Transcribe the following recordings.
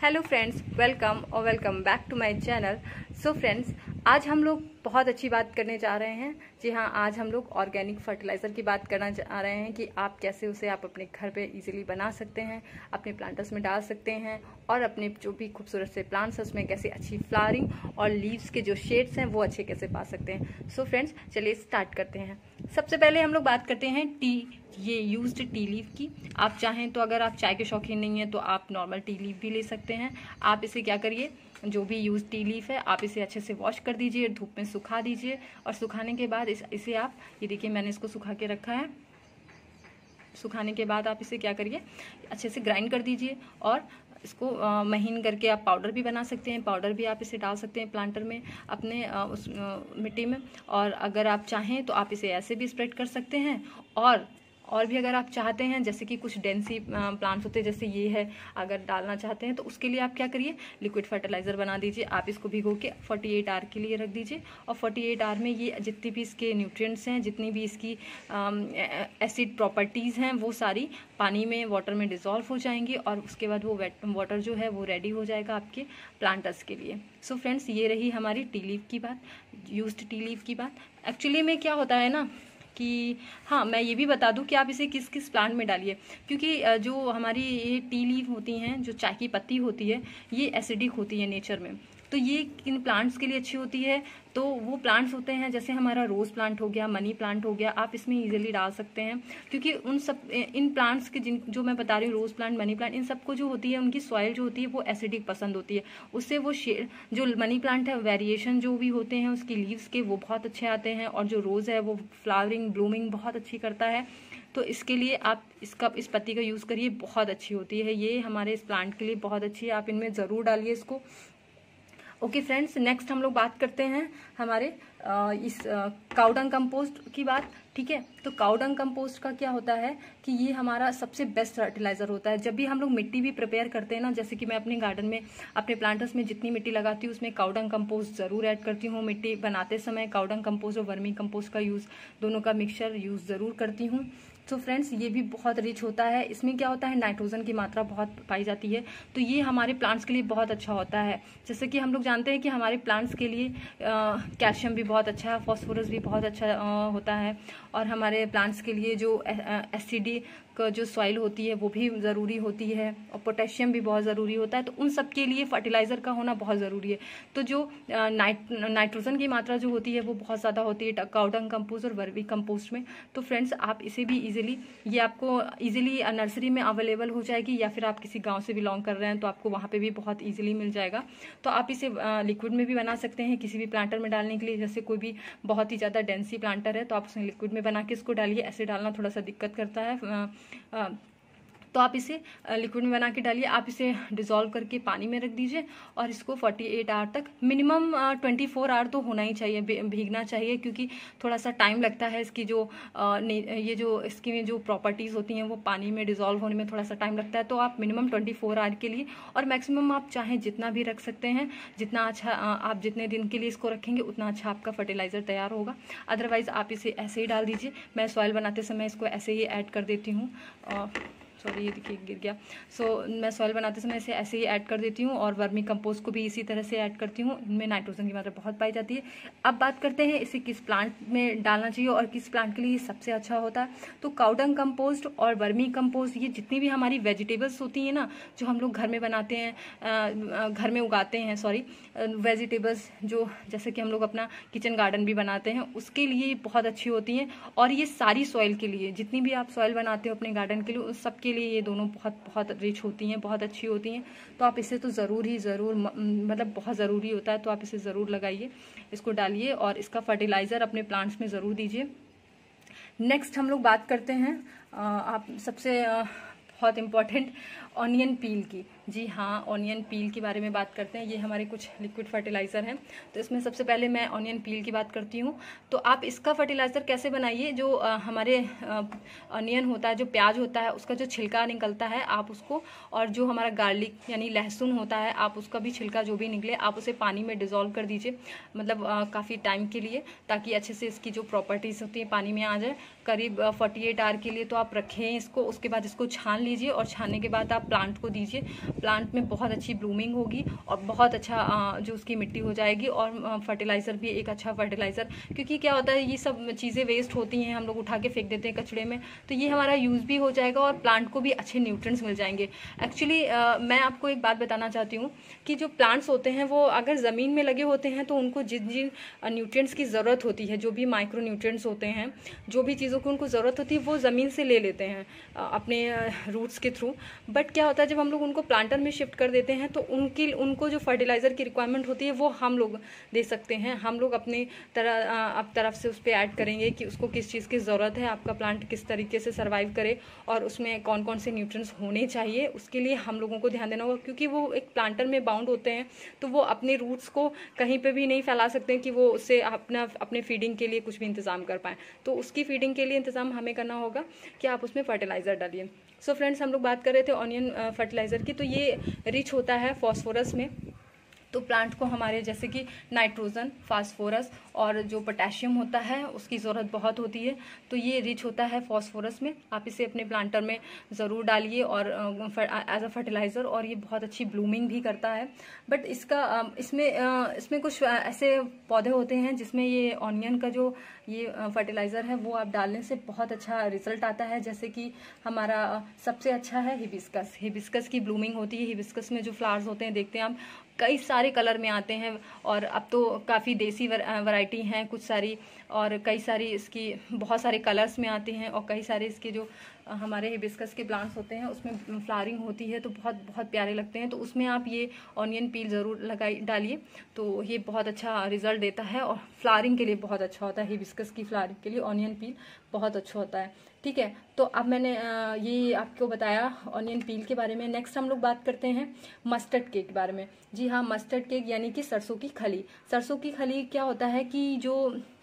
Hello friends, welcome back to my channel. So friends, आज हम लोग बहुत अच्छी बात करने जा रहे हैं। जी हाँ, आज हम लोग ऑर्गेनिक फर्टिलाइज़र की बात करना चाह रहे हैं कि आप कैसे उसे आप अपने घर पे इजीली बना सकते हैं, अपने प्लांटर्स में डाल सकते हैं और अपने जो भी खूबसूरत से प्लांट्स हैं उसमें कैसे अच्छी फ्लावरिंग और लीव्स के जो शेड्स हैं वो अच्छे कैसे पा सकते हैं। सो फ्रेंड्स, चलिए स्टार्ट करते हैं। सबसे पहले हम लोग बात करते हैं ये यूज्ड टी लीफ की। आप चाहें तो अगर आप चाय के शौकीन नहीं हैं तो आप नॉर्मल टी लीफ भी ले सकते हैं। आप इसे क्या करिए, जो भी यूज टी लीफ है आप इसे अच्छे से वॉश कर दीजिए, धूप में सुखा दीजिए और सुखाने के बाद इसे आप, ये देखिए मैंने इसको सुखा के रखा है। सुखाने के बाद आप इसे क्या करिए, अच्छे से ग्राइंड कर दीजिए और इसको महीन करके आप पाउडर भी बना सकते हैं। पाउडर भी आप इसे डाल सकते हैं प्लांटर में अपने उस मिट्टी में। और अगर आप चाहें तो आप इसे ऐसे भी स्प्रेड कर सकते हैं। और भी अगर आप चाहते हैं, जैसे कि कुछ डेंसी प्लांट्स होते हैं जैसे ये है, अगर डालना चाहते हैं तो उसके लिए आप क्या करिए, लिक्विड फर्टिलाइज़र बना दीजिए। आप इसको भिगो के 48 आवर के लिए रख दीजिए और 48 आवर में ये जितनी भी इसके न्यूट्रिएंट्स हैं, जितनी भी इसकी एसिड प्रॉपर्टीज़ हैं, वो सारी पानी में, वाटर में डिज़ोल्व हो जाएंगी और उसके बाद वो वाटर जो है वो रेडी हो जाएगा आपके प्लांटर्स के लिए। सो फ्रेंड्स, ये रही हमारी टी लीफ की बात, यूज्ड टी लीफ की बात। एक्चुअली में क्या होता है ना कि हाँ, मैं ये भी बता दूं कि आप इसे किस किस प्लांट में डालिए, क्योंकि जो हमारी ये टी लीफ होती हैं, जो चाय की पत्ती होती है, ये एसिडिक होती है नेचर में। तो ये किन प्लांट्स के लिए अच्छी होती है, तो वो प्लांट्स होते हैं जैसे हमारा रोज़ प्लांट हो गया, मनी प्लांट हो गया, आप इसमें इजीली डाल सकते हैं। क्योंकि इन प्लांट्स के जो मैं बता रही हूँ, रोज़ प्लांट, मनी प्लांट, इन सबको जो होती है उनकी सॉइल जो होती है वो एसिडिक पसंद होती है। उससे वो जो मनी प्लांट है, वेरिएशन जो भी होते हैं उसकी लीव्स के, वो बहुत अच्छे आते हैं। और जो रोज़ है वो फ्लावरिंग, ब्लूमिंग बहुत अच्छी करता है। तो इसके लिए आप इस पत्ती का यूज़ करिए, बहुत अच्छी होती है ये हमारे इस प्लांट के लिए, बहुत अच्छी है। आप इनमें ज़रूर डालिए इसको। ओके फ्रेंड्स, नेक्स्ट हम लोग बात करते हैं हमारे इस काउडंग कंपोस्ट की बात। ठीक है, तो काउडंग कंपोस्ट का क्या होता है कि ये हमारा सबसे बेस्ट फर्टिलाइजर होता है। जब भी हम लोग मिट्टी भी प्रिपेयर करते हैं ना, जैसे कि मैं अपने गार्डन में, अपने प्लांटर्स में जितनी मिट्टी लगाती हूँ उसमें काउडंग कंपोस्ट ज़रूर ऐड करती हूँ। मिट्टी बनाते समय काउडंग कंपोस्ट और वर्मी कंपोस्ट का यूज़, दोनों का मिक्सचर यूज़ ज़रूर करती हूँ। तो फ्रेंड्स, ये भी बहुत रिच होता है। इसमें क्या होता है, नाइट्रोजन की मात्रा बहुत पाई जाती है, तो ये हमारे प्लांट्स के लिए बहुत अच्छा होता है। जैसे कि हम लोग जानते हैं कि हमारे प्लांट्स के लिए कैल्शियम भी बहुत अच्छा है, फॉस्फोरस भी बहुत अच्छा होता है। और हमारे प्लांट्स के लिए जो एसिडिक जो सॉइल होती है वो भी ज़रूरी होती है और पोटेशियम भी बहुत ज़रूरी होता है। तो उन सब के लिए फर्टिलाइज़र का होना बहुत ज़रूरी है। तो जो नाइट्रोजन की मात्रा जो होती है वो बहुत ज़्यादा होती है काउडंग कंपोस्ट और वर्मी कंपोस्ट में। तो फ्रेंड्स, आप इसे भी ये आपको ईजिली नर्सरी में अवेलेबल हो जाएगी, या फिर आप किसी गाँव से बिलोंग कर रहे हैं तो आपको वहाँ पर भी बहुत ईजिली मिल जाएगा। तो आप इसे लिक्विड में भी बना सकते हैं किसी भी प्लांटर में डालने के लिए। जैसे कोई भी बहुत ही ज़्यादा डेंसी प्लांटर है तो आप उसे लिक्विड में बना के इसको डालिए। ऐसे डालना थोड़ा सा दिक्कत करता है, तो आप इसे लिक्विड में बना के डालिए। आप इसे डिज़ोल्व करके पानी में रख दीजिए और इसको 48 आवर तक, मिनिमम 24 आवर तो होना ही चाहिए, भीगना चाहिए। क्योंकि थोड़ा सा टाइम लगता है इसकी जो ये जो इसकी जो प्रॉपर्टीज़ होती हैं वो पानी में डिज़ोल्व होने में थोड़ा सा टाइम लगता है। तो आप मिनिमम 24 आवर के लिए, और मैक्सिमम आप चाहें जितना भी रख सकते हैं, जितना अच्छा आप जितने दिन के लिए इसको रखेंगे उतना अच्छा आपका फर्टिलाइज़र तैयार होगा। अदरवाइज़ आप इसे ऐसे ही डाल दीजिए। मैं सॉइल बनाते समय इसको ऐसे ही ऐड कर देती हूँ। सॉरी, ये देखिए गिर गया। मैं सॉइल बनाते समय इसे ऐसे ही ऐड कर देती हूँ और वर्मी कंपोस्ट को भी इसी तरह से ऐड करती हूँ। इनमें नाइट्रोजन की मात्रा बहुत पाई जाती है। अब बात करते हैं इसे किस प्लांट में डालना चाहिए और किस प्लांट के लिए सबसे अच्छा होता है। तो काउडंग कंपोस्ट और वर्मी कंपोस्ट, ये जितनी भी हमारी वेजिटेबल्स होती हैं ना, जो हम लोग घर में बनाते हैं, घर में उगाते हैं, सॉरी, वेजिटेबल्स जो, जैसे कि हम लोग अपना किचन गार्डन भी बनाते हैं, उसके लिए बहुत अच्छी होती हैं। और ये सारी सॉइल के लिए, जितनी भी आप सॉइल बनाते हो अपने गार्डन के लिए, उस सब के लिए ये दोनों बहुत बहुत रिच होती हैं, बहुत अच्छी होती हैं। तो आप इसे तो ज़रूर मतलब बहुत ज़रूरी होता है, तो आप इसे ज़रूर लगाइए, इसको डालिए और इसका फर्टिलाइज़र अपने प्लांट्स में ज़रूर दीजिए। नेक्स्ट हम लोग बात करते हैं आप सबसे बहुत इम्पॉर्टेंट ऑनियन पील की। जी हाँ, ऑनियन पील के बारे में बात करते हैं। ये हमारे कुछ लिक्विड फर्टिलाइज़र हैं। तो इसमें सबसे पहले मैं ऑनियन पील की बात करती हूँ। तो आप इसका फर्टिलाइज़र कैसे बनाइए, जो हमारे ऑनियन होता है, जो प्याज होता है, उसका जो छिलका निकलता है आप उसको, और जो हमारा गार्लिक यानी लहसुन होता है, आप उसका भी छिलका जो भी निकले आप उसे पानी में डिज़ोल्व कर दीजिए, मतलब काफ़ी टाइम के लिए, ताकि अच्छे से इसकी जो प्रॉपर्टीज़ होती है पानी में आ जाए। करीब 48 आवर के लिए तो आप रखें इसको। उसके बाद इसको छान लीजिए और छानने के बाद आप प्लांट को दीजिए। प्लांट में बहुत अच्छी ब्लूमिंग होगी और बहुत अच्छा जो उसकी मिट्टी हो जाएगी, और फर्टिलाइज़र भी एक अच्छा फर्टिलाइज़र, क्योंकि क्या होता है ये सब चीज़ें वेस्ट होती हैं, हम लोग उठा के फेंक देते हैं कचड़े में, तो ये हमारा यूज़ भी हो जाएगा और प्लांट को भी अच्छे न्यूट्रिएंट्स मिल जाएंगे। एक्चुअली मैं आपको एक बात बताना चाहती हूँ कि जो प्लांट्स होते हैं वो अगर ज़मीन में लगे होते हैं तो उनको जिन जिन न्यूट्रिएंट्स की ज़रूरत होती है, जो भी माइक्रो न्यूट्रिएंट्स होते हैं, जो भी चीज़ों की उनको ज़रूरत होती है वो ज़मीन से ले लेते हैं अपने रूट्स के थ्रू। बट क्या होता है जब हम लोग उनको प्लांटर में शिफ्ट कर देते हैं तो उनको जो फर्टिलाइज़र की रिक्वायरमेंट होती है वो हम लोग दे सकते हैं। हम लोग अपनी तरफ से उस पर ऐड करेंगे कि उसको किस चीज़ की ज़रूरत है, आपका प्लांट किस तरीके से सर्वाइव करे और उसमें कौन कौन से न्यूट्रिएंट्स होने चाहिए, उसके लिए हम लोगों को ध्यान देना होगा। क्योंकि वो एक प्लांटर में बाउंड होते हैं तो वो अपने रूट्स को कहीं पे भी नहीं फैला सकते कि वो उससे अपने फीडिंग के लिए कुछ भी इंतज़ाम कर पाएँ। तो उसकी फीडिंग के लिए इंतज़ाम हमें करना होगा कि आप उसमें फर्टिलाइज़र डालिए। सो फ्रेंड्स, हम लोग बात कर रहे थे ऑनियन फर्टिलाइज़र की। तो ये रिच होता है फॉस्फोरस में, तो प्लांट को हमारे जैसे कि नाइट्रोजन, फास्फोरस और जो पोटेशियम होता है उसकी ज़रूरत बहुत होती है। तो ये रिच होता है फॉस्फोरस में, आप इसे अपने प्लांटर में ज़रूर डालिए और एज अ फर्टिलाइज़र, और ये बहुत अच्छी ब्लूमिंग भी करता है। बट इसमें कुछ ऐसे पौधे होते हैं जिसमें ये ऑनियन का जो ये फर्टिलाइज़र है वो आप डालने से बहुत अच्छा रिजल्ट आता है। जैसे कि हमारा सबसे अच्छा है हिबिस्कस की ब्लूमिंग होती है। हिबिस्कस में जो फ्लावर्स होते हैं देखते हैं आप, कई सारे कलर में आते हैं, और अब तो काफ़ी देसी वैरायटी हैं कुछ सारी, और कई सारी इसकी बहुत सारे कलर्स में आती हैं, और कई सारे इसके जो हमारे हिबिस्कस के प्लांट्स होते हैं उसमें फ्लावरिंग होती है तो बहुत बहुत प्यारे लगते हैं। तो उसमें आप ये ऑनियन पील ज़रूर डालिए, तो ये बहुत अच्छा रिजल्ट देता है और फ्लावरिंग के लिए बहुत अच्छा होता है। हिबिस्कस की फ्लावरिंग के लिए ऑनियन पील बहुत अच्छा होता है। ठीक है, तो अब मैंने ये आपको बताया ऑनियन पील के बारे में। नेक्स्ट हम लोग बात करते हैं मस्टर्ड केक के बारे में। जी हाँ, मस्टर्ड केक यानी कि सरसों की खली। सरसों की खली क्या होता है कि जो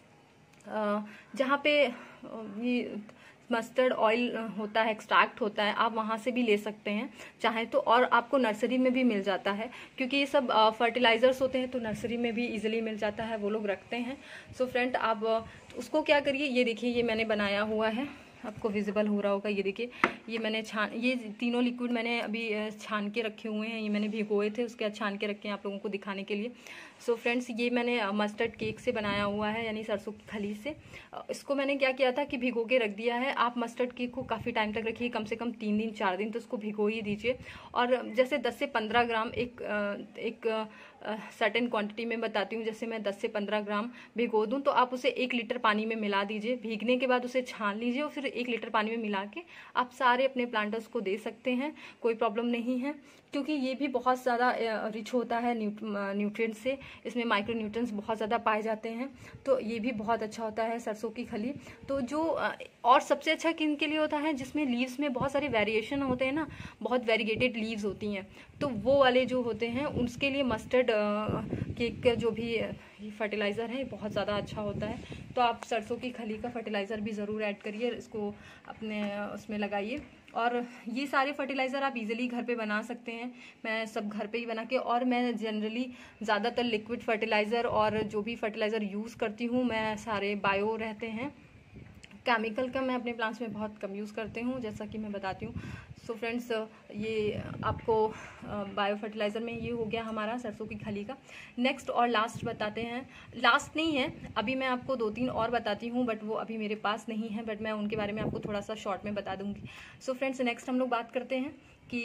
जहाँ पे ये मस्टर्ड ऑयल होता है, एक्सट्रैक्ट होता है, आप वहाँ से भी ले सकते हैं चाहे तो, और आपको नर्सरी में भी मिल जाता है, क्योंकि ये सब फर्टिलाइजर्स होते हैं तो नर्सरी में भी इजीली मिल जाता है, वो लोग रखते हैं। सो फ्रेंड, आप उसको क्या करिए, ये देखिए ये मैंने बनाया हुआ है, आपको विजिबल हो रहा होगा। ये देखिए ये मैंने ये तीनों लिक्विड मैंने अभी छान के रखे हुए हैं, ये मैंने भिगोए थे उसके बाद छान के रखे हैं आप लोगों को दिखाने के लिए। सो फ्रेंड्स, ये मैंने मस्टर्ड केक से बनाया हुआ है, यानी सरसों की खली से। इसको मैंने क्या किया था कि भिगो के रख दिया है। आप मस्टर्ड केक को काफ़ी टाइम तक रखिए, कम से कम 3 दिन 4 दिन तो उसको भिगो ही दीजिए। और जैसे 10 से 15 ग्राम एक सर्टेन क्वांटिटी में बताती हूँ, जैसे मैं 10 से 15 ग्राम भिगो दूँ तो आप उसे 1 लीटर पानी में मिला दीजिए। भीगने के बाद उसे छान लीजिए और फिर 1 लीटर पानी में मिला के आप सारे अपने प्लांटर्स को दे सकते हैं, कोई प्रॉब्लम नहीं है। क्योंकि ये भी बहुत ज़्यादा रिच होता है न्यूट्रिएंट्स से, इसमें माइक्रो न्यूट्रिएंट्स बहुत ज़्यादा पाए जाते हैं, तो ये भी बहुत अच्छा होता है सरसों की खली। तो जो और सबसे अच्छा किन के लिए होता है, जिसमें लीव्स में बहुत सारे वेरिएशन होते हैं ना, बहुत वेरीगेटेड लीव्स होती हैं, तो वो वाले जो होते हैं उसके लिए मस्टर्ड केक का जो भी फर्टिलाइज़र है बहुत ज़्यादा अच्छा होता है। तो आप सरसों की खली का फर्टिलाइज़र भी ज़रूर ऐड करिए, इसको अपने उसमें लगाइए। और ये सारे फर्टिलाइज़र आप इजीली घर पे बना सकते हैं, मैं सब घर पे ही बना के, और मैं जनरली ज़्यादातर लिक्विड फर्टिलाइज़र और जो भी फर्टिलाइज़र यूज़ करती हूँ मैं सारे बायो रहते हैं। केमिकल का मैं अपने प्लांट्स में बहुत कम यूज़ करती हूँ, जैसा कि मैं बताती हूँ। सो फ्रेंड्स, ये आपको बायो फर्टिलाइज़र में ये हो गया हमारा सरसों की खली का। नेक्स्ट और लास्ट बताते हैं, लास्ट नहीं है, अभी मैं आपको 2-3 और बताती हूँ, बट वो अभी मेरे पास नहीं है, बट मैं उनके बारे में आपको थोड़ा सा शॉर्ट में बता दूँगी। सो फ्रेंड्स, नेक्स्ट हम लोग बात करते हैं कि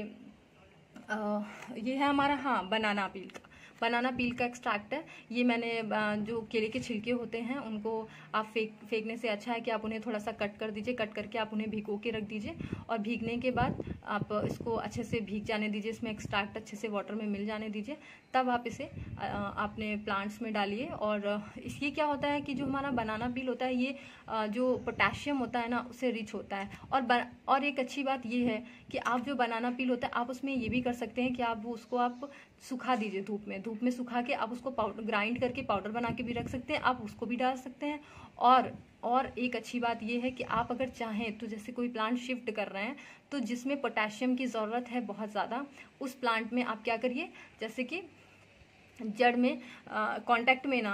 ये है हमारा, हाँ, बनाना पील का। बनाना पील का एक्सट्रैक्ट है। ये मैंने जो केले के छिलके होते हैं उनको आप फेंकने से अच्छा है कि आप उन्हें थोड़ा सा कट कर दीजिए, कट करके आप उन्हें भिगो के रख दीजिए, और भीगने के बाद आप इसको अच्छे से भीग जाने दीजिए, इसमें एक्सट्रैक्ट अच्छे से वाटर में मिल जाने दीजिए, तब आप इसे अपने प्लांट्स में डालिए। और इसलिए क्या होता है कि जो हमारा बनाना पील होता है ये जो पोटेशियम होता है ना उससे रिच होता है। और एक अच्छी बात ये है कि आप जो बनाना पील होता है आप उसमें ये भी कर सकते हैं कि आप उसको आप सुखा दीजिए, धूप में सुखा के आप उसको ग्राइंड करके पाउडर बना के भी रख सकते हैं, आप उसको भी डाल सकते हैं। और एक अच्छी बात यह है कि आप अगर चाहें तो जैसे कोई प्लांट शिफ्ट कर रहे हैं तो जिसमें पोटेशियम की ज़रूरत है बहुत ज़्यादा, उस प्लांट में आप क्या करिए, जैसे कि जड़ में कांटेक्ट में ना आए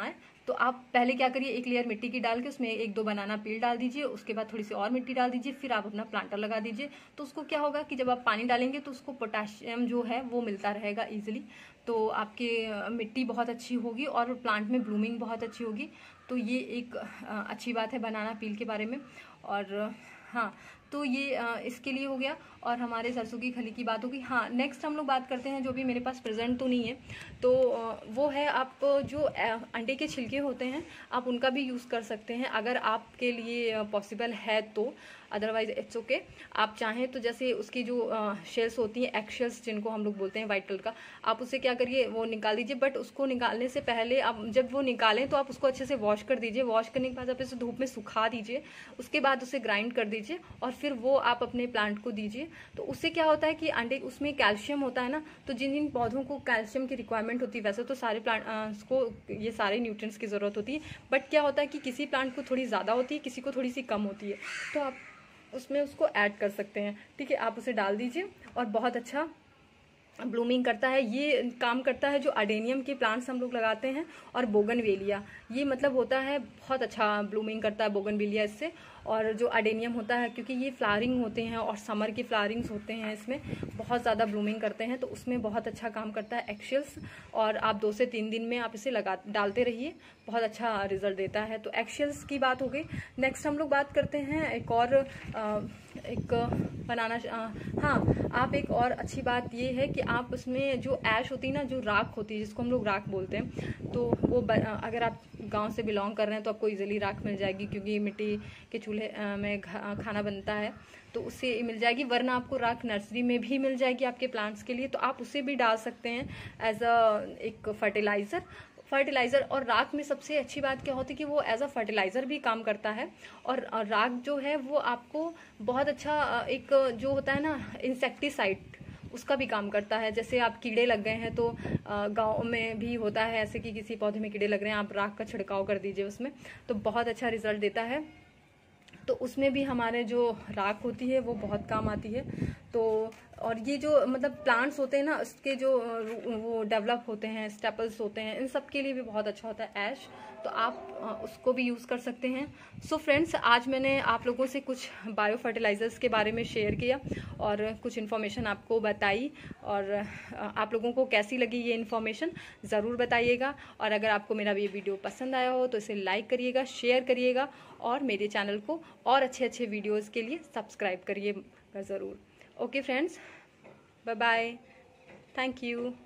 तो आप पहले क्या करिए, एक लेयर मिट्टी की डाल के उसमें 1-2 बनाना पील डाल दीजिए, उसके बाद थोड़ी सी और मिट्टी डाल दीजिए, फिर आप अपना प्लांटर लगा दीजिए। तो उसको क्या होगा कि जब आप पानी डालेंगे तो उसको पोटाशियम जो है वो मिलता रहेगा ईजिली, तो आपके मिट्टी बहुत अच्छी होगी और प्लांट में ब्लूमिंग बहुत अच्छी होगी। तो ये एक अच्छी बात है बनाना पील के बारे में। और हाँ, तो ये इसके लिए हो गया। और हमारे सरसों की खली की बात होगी। हाँ, नेक्स्ट हम लोग बात करते हैं, जो भी मेरे पास प्रेजेंट तो नहीं है, तो वो है आप जो अंडे के छिलके होते हैं आप उनका भी यूज़ कर सकते हैं अगर आपके लिए पॉसिबल है तो, अदरवाइज इट्स ओके। आप चाहें तो जैसे उसकी जो शेल्स होती हैं, एग शेल्स जिनको हम लोग बोलते हैं वाइट कलर का, आप उसे क्या करिए वो निकाल दीजिए। बट उसको निकालने से पहले आप जब वो निकालें तो आप उसको अच्छे से वॉश कर दीजिए। वॉश करने के बाद आप इसे धूप में सुखा दीजिए, उसके बाद उसे ग्राइंड कर दीजिए और फिर वो आप अपने प्लांट को दीजिए। तो उससे क्या होता है कि अंडे उसमें कैल्शियम होता है ना, तो जिन जिन पौधों को कैल्शियम की रिक्वायरमेंट होती है, वैसे तो सारे प्लांट्स को ये सारे न्यूट्रिएंट्स की ज़रूरत होती है, बट क्या होता है कि किसी प्लांट को थोड़ी ज़्यादा होती है, किसी को थोड़ी सी कम होती है, तो आप उसमें उसको ऐड कर सकते हैं। ठीक है, आप उसे डाल दीजिए और बहुत अच्छा ब्लूमिंग करता है। ये काम करता है जो अडेनियम के प्लांट्स हम लोग लगाते हैं और बोगनवेलिया, ये मतलब होता है बहुत अच्छा ब्लूमिंग करता है बोगनवेलिया इससे। और जो अडेनियम होता है, क्योंकि ये फ्लावरिंग होते हैं और समर के फ्लावरिंग्स होते हैं, इसमें बहुत ज़्यादा ब्लूमिंग करते हैं, तो उसमें बहुत अच्छा काम करता है एक्सेल्स। और आप 2 से 3 दिन में आप इसे डालते रहिए, बहुत अच्छा रिजल्ट देता है। तो एक्सेल्स की बात हो गई। नेक्स्ट हम लोग बात करते हैं एक और एक बनाना। हाँ, आप एक और अच्छी बात ये है कि आप उसमें जो ऐश होती है ना, जो राख होती है जिसको हम लोग राख बोलते हैं, तो वो अगर आप गांव से बिलोंग कर रहे हैं तो आपको इजीली राख मिल जाएगी, क्योंकि मिट्टी के चूल्हे में खाना बनता है तो उससे मिल जाएगी। वरना आपको राख नर्सरी में भी मिल जाएगी आपके प्लांट्स के लिए, तो आप उसे भी डाल सकते हैं एज एक फर्टिलाइज़र। और राख में सबसे अच्छी बात क्या होती है कि वो एज अ फर्टिलाइज़र भी काम करता है। और राख जो है वो आपको बहुत अच्छा एक जो होता है ना इंसेक्टिसाइड, उसका भी काम करता है। जैसे आप कीड़े लग गए हैं तो गांव में भी होता है ऐसे कि किसी पौधे में कीड़े लग रहे हैं, आप राख का छिड़काव कर दीजिए उसमें, तो बहुत अच्छा रिजल्ट देता है। तो उसमें भी हमारे जो राख होती है वो बहुत काम आती है। तो और ये जो मतलब प्लांट्स होते हैं ना, उसके जो वो डेवलप होते हैं, स्टेपल्स होते हैं, इन सब के लिए भी बहुत अच्छा होता है ऐश, तो आप उसको भी यूज़ कर सकते हैं। सो फ्रेंड्स, आज मैंने आप लोगों से कुछ बायो फर्टिलाइज़र्स के बारे में शेयर किया और कुछ इन्फॉर्मेशन आपको बताई। और आप लोगों को कैसी लगी ये इन्फॉर्मेशन ज़रूर बताइएगा। और अगर आपको मेरा ये वीडियो पसंद आया हो तो इसे लाइक करिएगा, शेयर करिएगा और मेरे चैनल को और अच्छे अच्छे वीडियोज़ के लिए सब्सक्राइब करिएगा ज़रूर। Okay friends, bye bye, thank you.